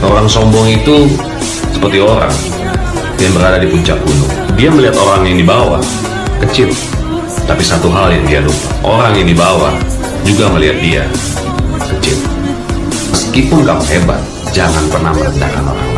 Orang sombong itu seperti orang yang berada di puncak gunung. Dia melihat orang yang di bawah kecil, tapi satu hal yang dia lupa, orang yang di bawah juga melihat dia kecil. Meskipun kamu hebat, jangan pernah merendahkan orang.